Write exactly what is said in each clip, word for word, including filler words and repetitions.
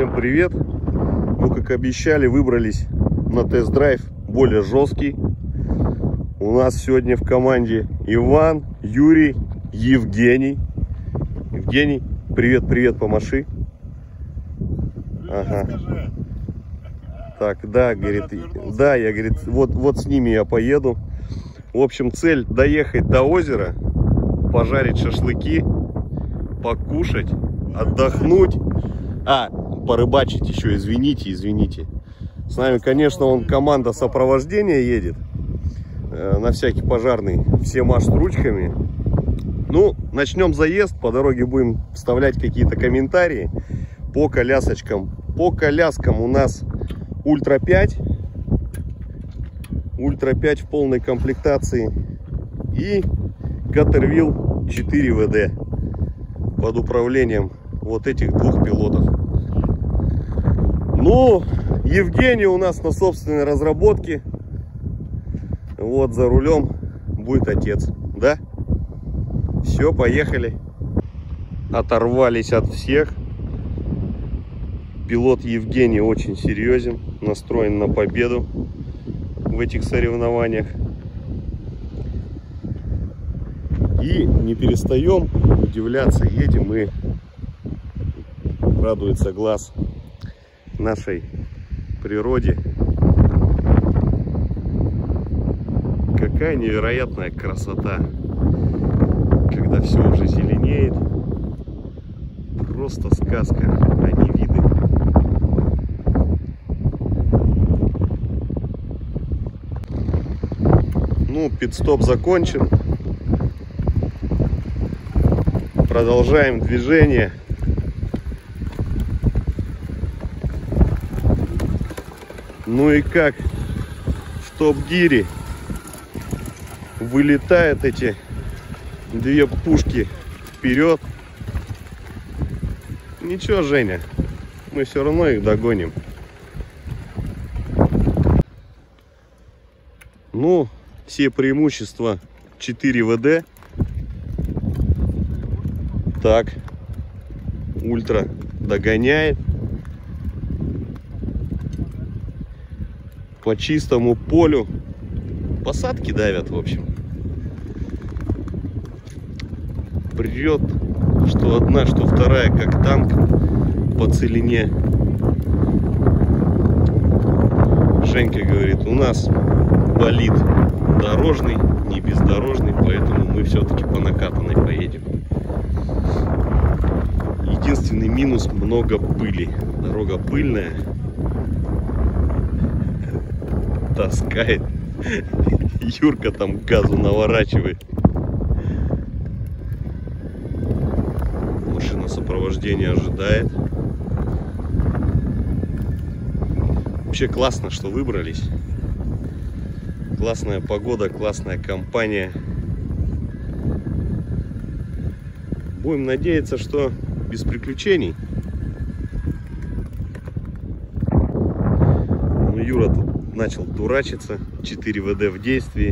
Всем привет! Ну, как обещали, выбрались на тест-драйв более жесткий. У нас сегодня в команде Иван, Юрий, Евгений. Евгений, привет-привет, помаши. Ага. Так, да, говорит, да, я, говорит, вот, вот с ними я поеду. В общем, цель доехать до озера, пожарить шашлыки, покушать, отдохнуть. А, порыбачить еще, извините, извините. С нами, конечно, он команда сопровождения едет. Э, на всякий пожарный. Все машут ручками. Ну, начнем заезд. По дороге будем вставлять какие-то комментарии по колясочкам. По коляскам у нас Ультра пять. Ультра пять в полной комплектации. И Caterwheel четыре вэ дэ под управлением вот этих двух пилотов. Ну, Евгений у нас на собственной разработке. Вот за рулем будет отец, да? Все, поехали. Оторвались от всех. Пилот Евгений очень серьезен, настроен на победу в этих соревнованиях. И не перестаем удивляться, едем и радуется глаз нашей природе. Какая невероятная красота, когда все уже зеленеет. Просто сказка, а не виды. Ну, пит-стоп закончен. Продолжаем движение. Ну и как в топ-гире вылетают эти две пушки вперед. Ничего, Женя, мы все равно их догоним. Ну, все преимущества четыре вэ дэ. Так, Ультра догоняет. По чистому полю. Посадки давят, в общем. Прет, что одна, что вторая, как танк по целине. Женька говорит, у нас болит дорожный, не бездорожный, поэтому мы все-таки по накатанной поедем. Единственный минус — много пыли. Дорога пыльная. Таскает. Юрка там газу наворачивает. Машина сопровождения ожидает. Вообще классно, что выбрались. Классная погода, классная компания. Будем надеяться, что без приключений. Ну, Юра тут начал дурачиться. четыре вэ дэ в действии.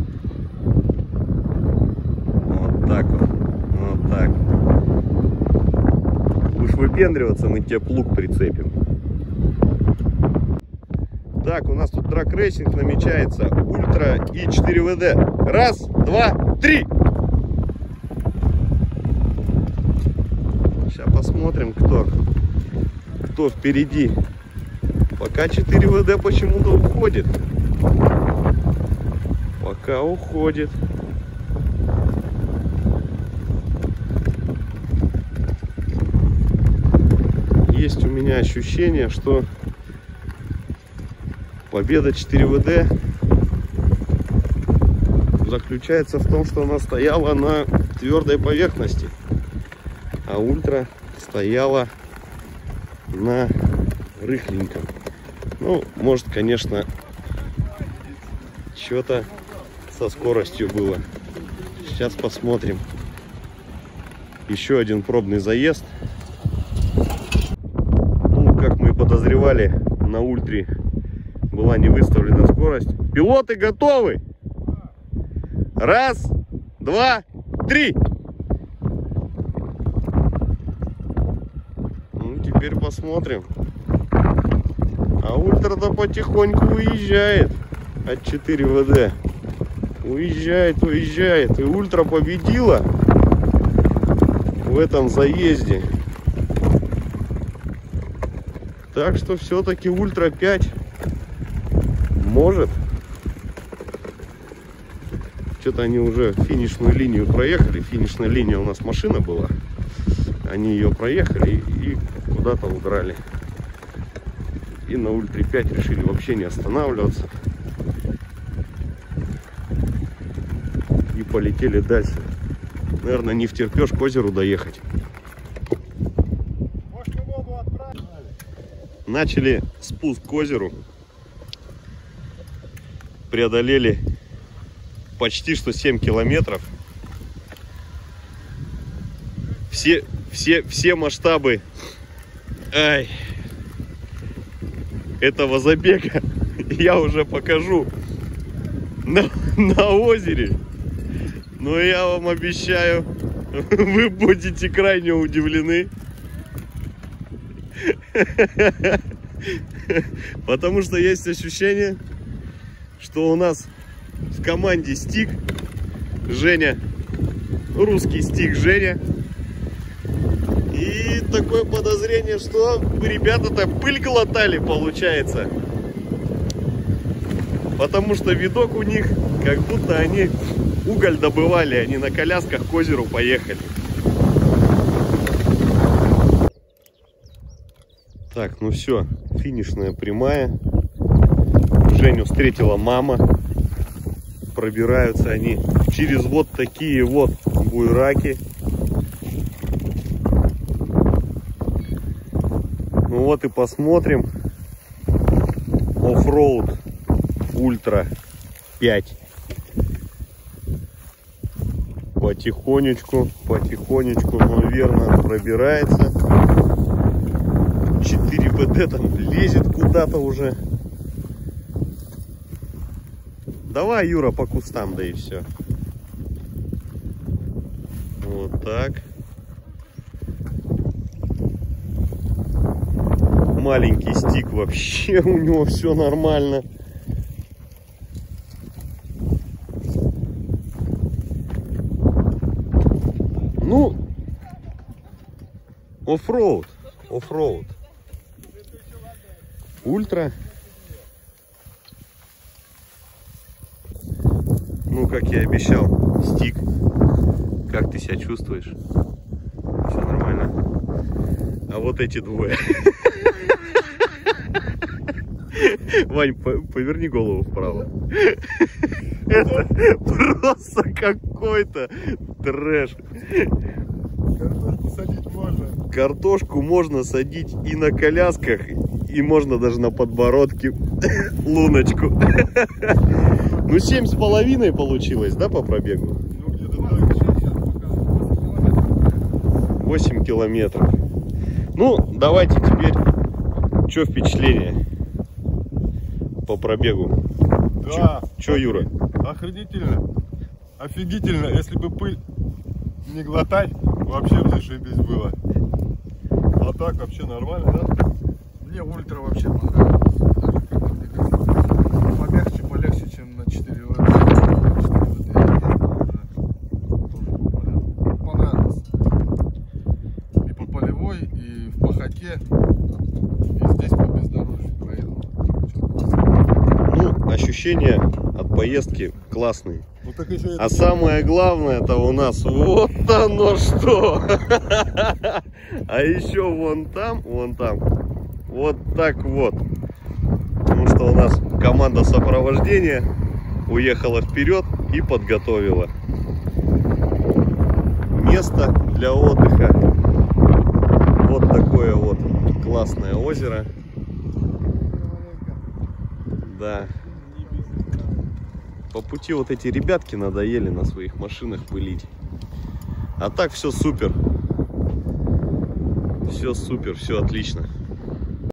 Вот так вот. Вот так. Будешь выпендриваться, мы тебе плуг прицепим. Так, у нас тут драг-рейсинг намечается. Ультра и четыре вэ дэ. Раз, два, три. Сейчас посмотрим, кто, кто впереди. Пока четыре вэ дэ почему-то уходит. Пока уходит. Есть у меня ощущение, что победа четыре вэ дэ заключается в том, что она стояла на твердой поверхности, а Ультра стояла на рыхленьком. Ну, может, конечно, что-то со скоростью было. Сейчас посмотрим. Еще один пробный заезд. Ну, как мы и подозревали, на Ультре была не выставлена скорость. Пилоты готовы? Раз, два, три. теперь посмотрим. А ультра-то потихоньку уезжает от четыре вэ дэ. Уезжает, уезжает. И ультра победила в этом заезде. Так что все-таки ультра пять может. Что-то они уже финишную линию проехали. Финишная линия у нас машина была. Они ее проехали и, и куда-то удрали. И на ультре пять решили вообще не останавливаться. И полетели дальше. Наверное, не втерпешь к озеру доехать. Начали спуск к озеру. Преодолели почти что семь километров. Все, все, все масштабы ай, этого забега я уже покажу на, на озере. Но я вам обещаю, вы будете крайне удивлены. Потому что есть ощущение, что у нас в команде Стик Женя, русский Стик Женя. И такое подозрение, что ребята-то пыль глотали, получается. Потому что видок у них, как будто они уголь добывали, они на колясках к озеру поехали. Так, ну все, финишная прямая. Женю встретила мама. Пробираются они через вот такие вот буйраки. Ну вот и посмотрим. Оффроуд ультра пять. Потихонечку, потихонечку, но верно пробирается. четыре вэ дэ там лезет куда-то уже. Давай, Юра, по кустам, да и все. Вот так. Маленький Стик, вообще у него все нормально. Ну, оффроуд, оффроуд. Ультра. Ну, как я обещал, Стик. Как ты себя чувствуешь? Все нормально. А вот эти двое. Вань, поверни голову вправо. Это просто какой-то трэш. Картошку садить можно. Картошку можно садить и на колясках, и можно даже на подбородке луночку. Ну, семь с половиной получилось, да, по пробегу? Ну, где-то восемь километров. Ну, давайте теперь, что впечатление по пробегу? Да. Че, Юра? Охренительно. Офигительно. Если бы пыль не глотать, вообще бы зашибись было. А так вообще нормально, да? Мне ультра вообще понравилось. Помягче, полегче, чем на четыре вэ дэ. Понравилось. И по полевой, и в пахоте, и здесь по бездорожью проехал. Ну, ощущения от поездки классные. Ну, так еще А самое главное, это у нас вот оно что. А еще вон там, вон там, вот так вот. Потому что у нас команда сопровождения уехала вперед и подготовила место для отдыха. Вот такое вот классное озеро. Да. По пути вот эти ребятки надоели на своих машинах пылить. А так все супер. Все супер, все отлично.